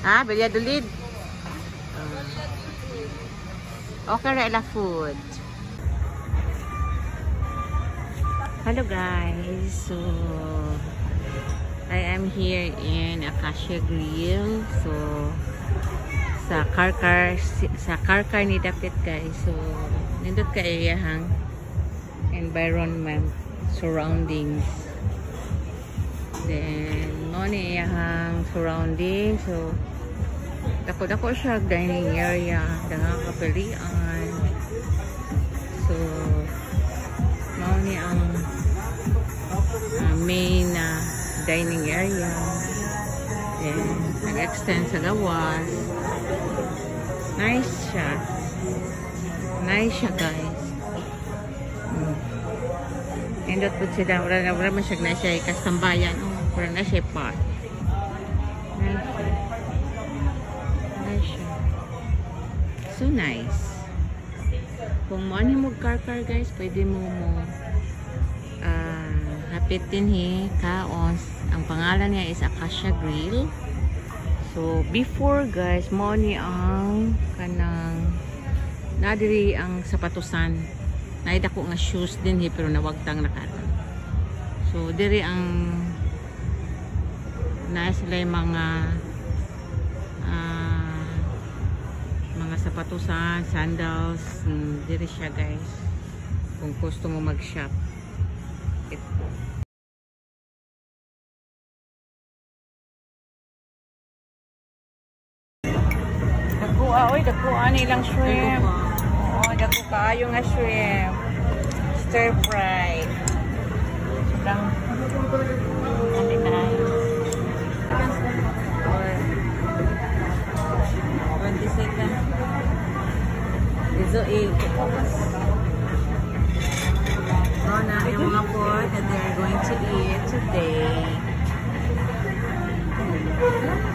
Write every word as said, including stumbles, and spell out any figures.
Ha? Valladolid? Okay, Rela food. Hello guys. So, I am here in Acacia Grill. So, sa Karkar, sa Karkar ni Dapit guys. So, nindot ka iyahang environment, surroundings. Then, mo ni iyahang surroundings. So, dako-dako siya dining area, daghang kapilian. So, mao ni ang uh, main uh, dining area. Then, nag-extend sa gawas. Nice siya. Nice siya, guys. Hmm. Indot po sila. Wala na wala man siya na siya kastambayan. Oh, wala na siya pot. Nice siya. Nice siya. So nice. Kung mo ano mo Karkar guys, pwede mo mo uh, hapitin hi kaon. Ang pangalan niya is Acacia Grill. So before guys, mo ni ang kanang nadiri ang sapatusan. Naida ko nga shoes din hi pero nawagtang na karon. So diri ang na sila yung mga uh, mga sapatusan, sandals, hmm, diri siya guys. Kung gusto mo mag-shop. Ito. Dagkua, oy, dagkua nilang shrimp. Oo, dagko kaayo nga shrimp. Stir fry. Lang. Ano na? twenty seconds. Iso eight. Oh, na yung mga food that they're going to eat today.